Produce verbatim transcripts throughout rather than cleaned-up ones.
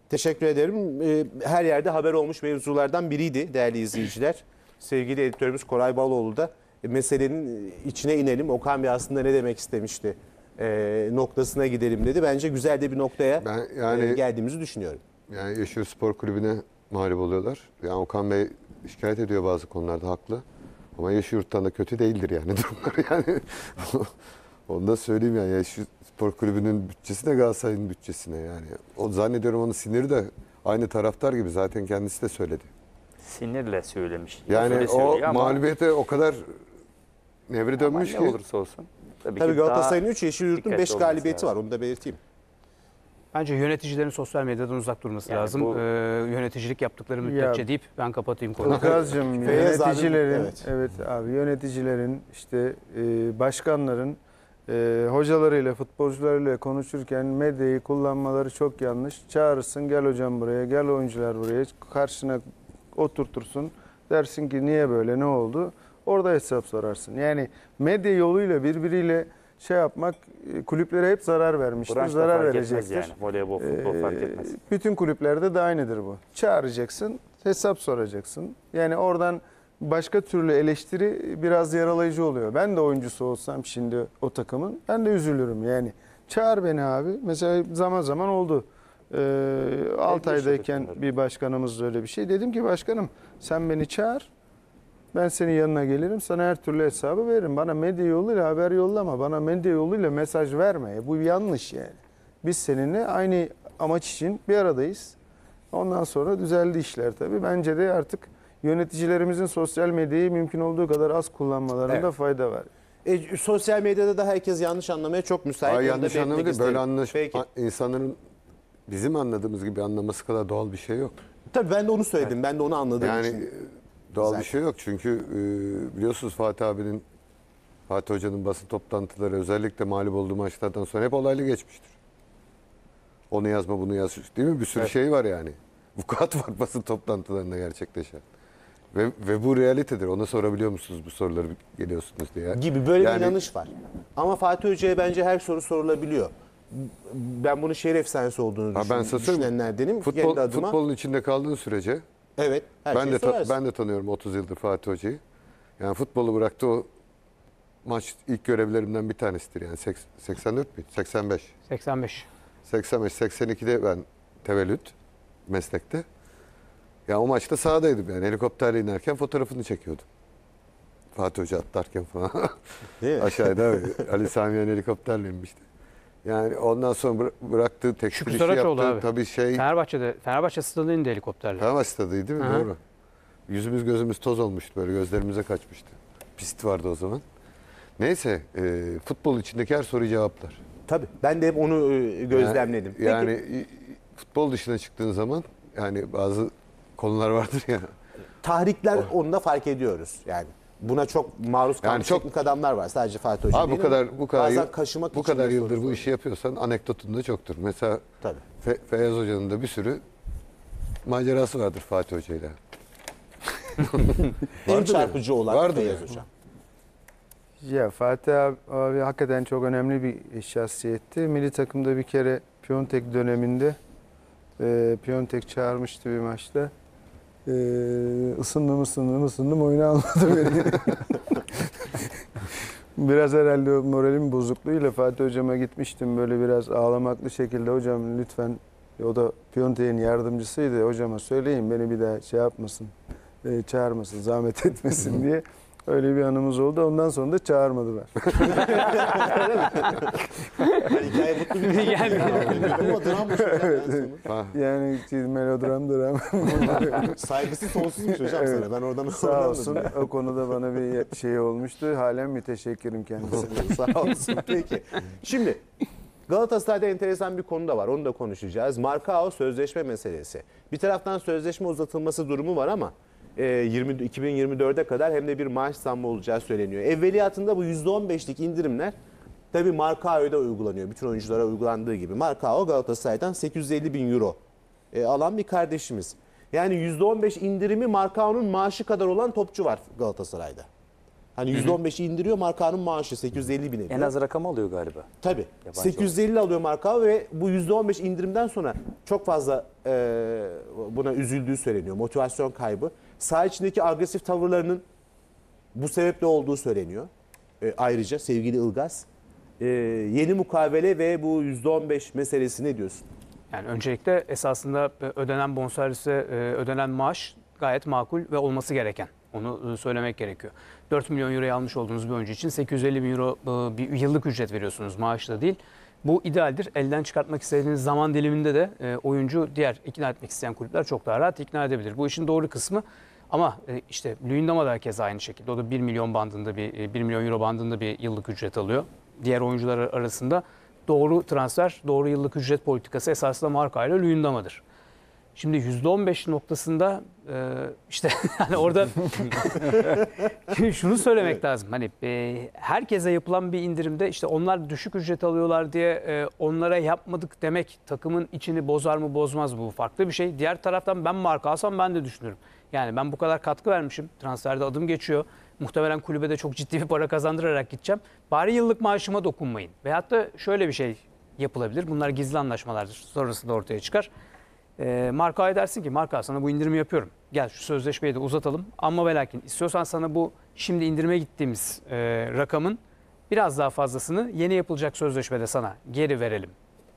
Teşekkür ederim. Her yerde haber olmuş mevzulardan biriydi değerli izleyiciler. Sevgili editörümüz Koray Baloğlu da meselenin içine inelim. Okan Bey aslında ne demek istemişti e, noktasına gidelim dedi. Bence güzel de bir noktaya ben yani, e, geldiğimizi düşünüyorum. Yani Yeşil Spor Kulübü'ne mağlup oluyorlar. Yani Okan Bey şikayet ediyor bazı konularda, haklı. Ama Yeşilyurt'tan da kötü değildir yani durumları yani. Onu da söyleyeyim yani, Yeşil Spor Kulübü'nün bütçesi de Galatasaray'ın bütçesine yani. O zannediyorum onun siniri de aynı taraftar gibi, zaten kendisi de söyledi. Sinirle söylemiş. Yani o mağlubiyete o kadar nevri dönmüş ki. Ne olursa olsun. Tabii, Tabii Galatasaray'ın üç, Yeşilyurt'un beş galibiyeti var. Onu da belirteyim. Bence yöneticilerin sosyal medyadan uzak durması yani lazım. Bu... Ee, yöneticilik yaptıkları müddetçe ya, deyip ben kapatayım konuyu. Ilgaz'cığım yöneticilerin, evet. evet abi yöneticilerin işte e, başkanların e, hocalarıyla, futbolcularıyla konuşurken medyayı kullanmaları çok yanlış. Çağırırsın, gel hocam buraya, gel oyuncular buraya, karşına oturtursun. Dersin ki niye böyle, ne oldu? Orada hesap sorarsın. Yani medya yoluyla birbiriyle şey yapmak kulüplere hep zarar vermiştir, Branş zarar verecektir. Yani. Voleybol, futbol ee, fark etmez. Bütün kulüplerde de aynıdır bu. Çağıracaksın, hesap soracaksın. Yani oradan başka türlü eleştiri biraz yaralayıcı oluyor. Ben de oyuncusu olsam şimdi o takımın, ben de üzülürüm yani. Çağır beni abi. Mesela zaman zaman oldu. Ee, Altay'dayken bir başkanımız öyle bir şey. Dedim ki başkanım sen beni çağır. Ben senin yanına gelirim, sana her türlü hesabı veririm. Bana medya yoluyla haber yollama, bana medya yoluyla mesaj verme. Bu yanlış yani. Biz seninle aynı amaç için bir aradayız. Ondan sonra düzeldi işler tabii. Bence de artık yöneticilerimizin sosyal medyayı mümkün olduğu kadar az kullanmalarında evet. fayda var. E, sosyal medyada da herkes yanlış anlamaya çok müsait. Hayır, yanlış anlamı değil. Böyle anlaş, insanların bizim anladığımız gibi anlaması kadar doğal bir şey yok. Tabii ben de onu söyledim. Evet. Ben de onu anladığım yani, için. Doğal Zaten. bir şey yok çünkü e, biliyorsunuz Fatih abinin, Fatih Hoca'nın basın toplantıları özellikle mağlup olduğu maçlardan sonra hep olaylı geçmiştir. Onu yazma, bunu yaz, değil mi? Bir sürü evet. şey var yani. Vukuat var basın toplantılarında gerçekleşen. Ve, ve bu realitedir. Ona sorabiliyor musunuz bu soruları geliyorsunuz diye. Gibi böyle yani, bir inanış var. Ama Fatih Hoca'ya bence her soru sorulabiliyor. Ben bunun şehir efsanesi olduğunu ha, düşün, ben düşünenlerdenim. Futbol, adıma... Futbolun içinde kaldığın sürece evet, her ben de ta, ben de tanıyorum otuz yıldır Fatih Hoca'yı. Yani futbolu bıraktı, o maç ilk görevlerimden bir tanesidir yani. seksen dört mü? seksen beş. seksen beş. seksen beş seksen ikide ben tevellüt meslekte. Ya yani o maçta sahadaydım yani, helikopterle inerken fotoğrafını çekiyordum. Fatih Hoca atlarken falan. Değil mi? Aşağıda Ali Samiyen helikopterle inmişti. Yani ondan sonra bıraktığı tek bir şey yaptı. Tabii şey. Fenerbahçe'de, Fenerbahçe stadında indi helikopterle. Fenerbahçe stadıydı değil mi? Hı-hı. Doğru. Yüzümüz gözümüz toz olmuştu, böyle gözlerimize kaçmıştı. Pist vardı o zaman. Neyse, e, futbol içindeki her soruyu cevaplar. Tabii ben de hep onu e, gözlemledim. Yani, yani futbol dışına çıktığın zaman yani bazı konular vardır ya. Tahrikler oh. onu da fark ediyoruz yani. Buna çok maruz kalmış yani çok, teknik adamlar var. Sadece Fatih Hoca abi değil bu kadar bu kadar yıl, bu kadar yıldır bu var. işi yapıyorsan anekdotun da çoktur. Mesela Fe, Feyyaz Hoca'nın da bir sürü macerası vardır Fatih Hoca'yla. En çarpıcı olan vardır Feyyaz yani. Hocam. Ya Fatih abi, abi hakikaten çok önemli bir şahsiyetti. Milli takımda bir kere Piontek döneminde e, Piontek çağırmıştı bir maçta. Ee, ısındım ısındım ısındım oyunu almadı beni. Biraz herhalde o moralim bozukluğuyla Fatih Hocama gitmiştim, böyle biraz ağlamaklı şekilde hocam lütfen, o da Piontek'in yardımcısıydı, hocama söyleyin beni bir daha şey yapmasın, e, çağırmasın, zahmet etmesin diye. Öyle bir anımız oldu. Ondan sonra da çağırmadılar. Yani hikaye mutlu bir geldi. Ama drammış hocam. Yani melodram dram. Saygısı sonsuzmuş hocam evet. sana. Ben oradan sağ olsun. O konuda bana bir şey olmuştu. Halen müteşekkirim kendisine. Sağ olsun. Peki. Şimdi Galatasaray'da enteresan bir konu da var. Onu da konuşacağız. Marcao sözleşme meselesi. Bir taraftan sözleşme uzatılması durumu var ama iki bin yirmi dörde kadar hem de bir maaş zammı olacağı söyleniyor. Evveliyatında bu yüzde on beşlik indirimler tabii Marcao'ya da uygulanıyor. Bütün oyunculara uygulandığı gibi. Marcao Galatasaray'dan sekiz yüz elli bin euro alan bir kardeşimiz. Yani yüzde on beş indirimi Marcao'nun maaşı kadar olan topçu var Galatasaray'da. Hani yüzde on beşi indiriyor, Markao'nun maaşı sekiz yüz elli bin ediyor. En az rakam alıyor galiba. Tabii. Yabancı sekiz yüz elli alıyor Markao ve bu yüzde on beş indirimden sonra çok fazla e, buna üzüldüğü söyleniyor. Motivasyon kaybı. Saha içindeki agresif tavırlarının bu sebeple olduğu söyleniyor. E, ayrıca sevgili Ilgaz, e, yeni mukavele ve bu yüzde on beş meselesi ne diyorsun? Yani öncelikle esasında ödenen bonservise e, ödenen maaş gayet makul ve olması gereken. Onu söylemek gerekiyor. dört milyon euroya almış olduğunuz bir oyuncu için sekiz yüz elli bin euro e, bir yıllık ücret veriyorsunuz, maaşla değil. Bu idealdir. Elden çıkartmak istediğiniz zaman diliminde de e, oyuncu diğer ikna etmek isteyen kulüpler çok daha rahat ikna edebilir. Bu işin doğru kısmı. Ama e, işte Luyendama da herkes aynı şekilde. O da bir milyon bandında bir bir milyon euro bandında bir yıllık ücret alıyor. Diğer oyuncular arasında doğru transfer, doğru yıllık ücret politikası esasında Marka ile Luyendama'dır. Şimdi yüzde on beş noktasında e, işte hani orada şunu söylemek lazım. Hani e, herkese yapılan bir indirimde işte onlar düşük ücret alıyorlar diye e, onlara yapmadık demek takımın içini bozar mı bozmaz mı, bu farklı bir şey. Diğer taraftan ben Marka alsam ben de düşünürüm. Yani ben bu kadar katkı vermişim. Transferde adım geçiyor. Muhtemelen kulübe de çok ciddi bir para kazandırarak gideceğim. Bari yıllık maaşıma dokunmayın. Veyahut da şöyle bir şey yapılabilir. Bunlar gizli anlaşmalardır. Sonrasında ortaya çıkar. E, Marka'ya dersin ki Marka sana bu indirimi yapıyorum. Gel şu sözleşmeyi de uzatalım. Ama ve lakin istiyorsan sana bu şimdi indirime gittiğimiz e, rakamın biraz daha fazlasını yeni yapılacak sözleşmede sana geri verelim.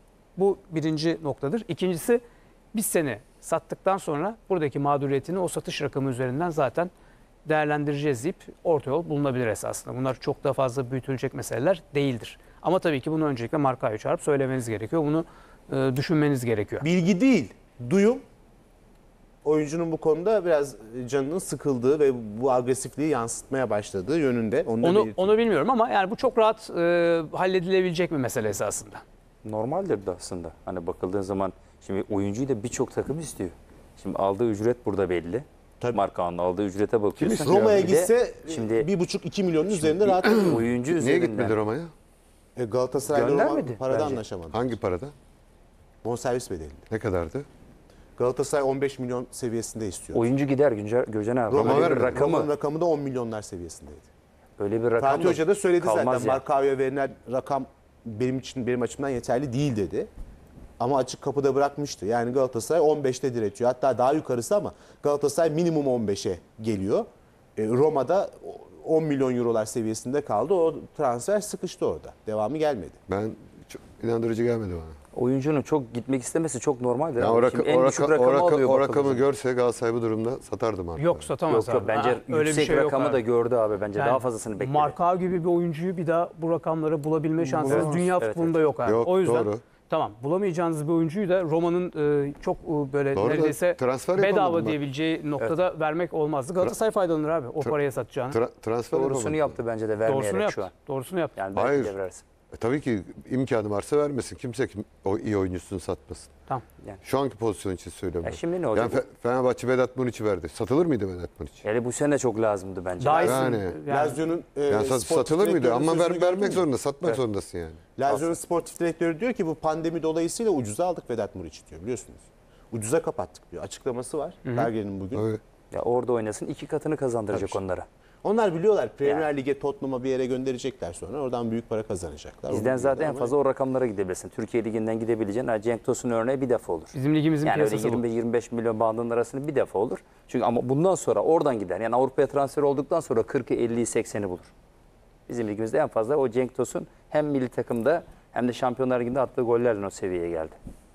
Bu birinci noktadır. İkincisi biz seni sattıktan sonra buradaki mağduriyetini o satış rakamı üzerinden zaten değerlendireceğiz deyip orta yol bulunabilir esasında. Bunlar çok da fazla büyütülecek meseleler değildir. Ama tabii ki bunu öncelikle Marka'ya çağırıp söylemeniz gerekiyor. Bunu e, düşünmeniz gerekiyor. Bilgi değil, duyum. Oyuncunun bu konuda biraz canının sıkıldığı ve bu agresifliği yansıtmaya başladığı yönünde. Onu, Onu, onu bilmiyorum ama yani bu çok rahat e, halledilebilecek bir mesele esasında. Normaldir de aslında. Hani bakıldığın zaman şimdi oyuncuyu da birçok takım istiyor. Şimdi aldığı ücret burada belli. Tabii. Markao'nun aldığı ücrete bakıyorsun. Roma'ya Bir de gitse şimdi bir buçuk iki milyonun üzerinde rahat ediyor. oyuncu Niye üzerinden. gitmedi Roma'ya? E, Galatasaray'da Roma Göndermedi parada bence. anlaşamadı. Hangi parada? Bonservis bedelinde. Ne kadardı? Galatasaray on beş milyon seviyesinde istiyor. Oyuncu gider Günce, Göcen abi. Roma Öyle bir vermedi. rakamı, Roma'nın rakamı da on milyonlar seviyesindeydi. öyle bir rakam Fatih Hoca da söyledi zaten kalmaz ya. Markao'ya verilen rakam benim için benim açımdan yeterli değil dedi. Ama açık kapıda bırakmıştı. Yani Galatasaray on beşte diretiyor. Hatta daha yukarısı ama Galatasaray minimum on beşe geliyor. E, Roma'da on milyon eurolar seviyesinde kaldı. O transfer sıkıştı orada. Devamı gelmedi. Ben çok inandırıcı gelmedi bana. Oyuncunun çok gitmek istemesi çok normaldir. Ya abi. o, raka, Şimdi en o, düşük raka, o, rakamı raka, alıyor o bakıldığında. rakamı görse Galatasaray bu durumda satardı Marka'yı. Yok satamaz Yok yok abi. bence Ha, öyle bir yüksek şey yok rakamı abi. da gördü abi. Bence Yani daha fazlasını bekledi. Marka gibi bir oyuncuyu bir daha bu rakamlara bulabilme şansınız Bulamaz. dünya Evet, futbolunda evet. yok abi. Yok, O yüzden doğru. tamam, bulamayacağınız bir oyuncuyu da Roma'nın e, çok e, böyle Doğru da neredeyse transfer bedava yapamadılar. diyebileceği noktada vermek olmazdı. Galatasaray faydalanır abi o Tra- paraya satacağını. Tra- transfer Doğrusunu yapamadı. yaptı bence de Doğrusunu vermeyerek yaptı. şu an. Doğrusunu yaptı. Yani belki Hayır. de versin. E, tabii ki imkanı varsa vermesin. Kimse kim, o iyi oyuncusunu satmasın. Tamam. Yani. Şu anki pozisyon için söylüyorum. Ya ben. şimdi ne olacak? Yani Fe- Fenerbahçe Vedat Muriç'i verdi. Satılır mıydı Vedat Muriç? Yani bu sene çok lazımdı bence. Daha Yani. iyisini- yani, Lazio'nun e, Yani sat- sportif satılır mıydı? direktörünün Ama ver, sözünü gördün vermek mü? zorunda, satmak Evet. zorundasın yani. Lazio'nun sportif direktörü diyor ki bu pandemi dolayısıyla ucuza aldık Vedat Muriç'i diyor, biliyorsunuz. Ucuza kapattık diyor. Açıklaması var Berger'in bugün. Tabii. Ya orada oynasın iki katını kazandıracak Tabii. onlara. Onlar biliyorlar Premier Yani. Lig'e, Tottenham'a bir yere gönderecekler sonra. Oradan büyük para kazanacaklar. Bizden Onu zaten en biliyorlar ama fazla o rakamlara gidebilirsin. Türkiye Ligi'nden gidebileceğin ha, Cenk Tosun örneği bir defa olur. bizim ligimizin Yani öyle piyasası bu. yirmi yirmi beş milyon bandının arasında bir defa olur. Çünkü ama bundan sonra oradan gider. Yani Avrupa'ya transfer olduktan sonra kırkı elliyi sekseni bulur. Bizim ligimizde en fazla o Cenk Tosun hem milli takımda hem de Şampiyonlar Ligi'nde attığı gollerle o seviyeye geldi.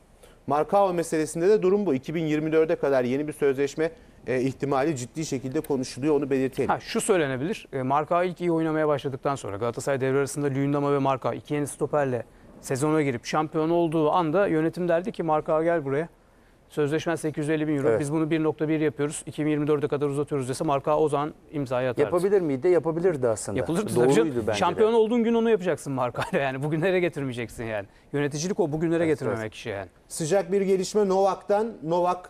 Markao meselesinde de durum bu. iki bin yirmi dörde kadar yeni bir sözleşme e, ihtimali ciddi şekilde konuşuluyor. Onu belirtelim. Ha, şu söylenebilir. E, Marka ilk iyi oynamaya başladıktan sonra Galatasaray devre arasında Luyendama ve Marka iki yeni stoperle sezona girip şampiyon olduğu anda yönetim derdi ki Marka gel buraya. Sözleşmen sekiz yüz elli bin euro. Evet. Biz bunu bir nokta bir yapıyoruz. iki bin yirmi dörde kadar uzatıyoruz dese Marka o zaman imzayı atardı. Yapabilir miydi? Yapabilirdi aslında. Yapılırdı tabii Doğruydu canım. bence de. Şampiyon olduğun gün onu yapacaksın Marka'yla yani. Bugünlere getirmeyeceksin yani. Yöneticilik o bugünlere getirmemek işi yani. Sıcak bir gelişme Novak'tan. Novak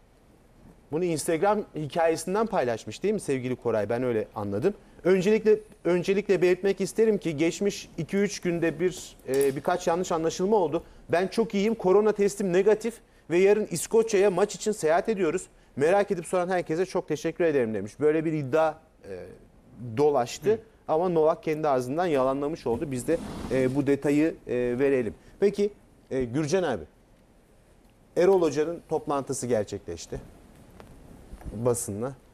bunu Instagram hikayesinden paylaşmış değil mi sevgili Koray? Ben öyle anladım. Öncelikle öncelikle belirtmek isterim ki geçmiş iki üç günde bir e, birkaç yanlış anlaşılma oldu. Ben çok iyiyim. Korona testim negatif ve yarın İskoçya'ya maç için seyahat ediyoruz. Merak edip soran herkese çok teşekkür ederim demiş. Böyle bir iddia e, dolaştı. Ama Novak kendi ağzından yalanlamış oldu. Biz de e, bu detayı e, verelim. Peki e, Gürcan abi, Erol Hoca'nın toplantısı gerçekleşti basınla.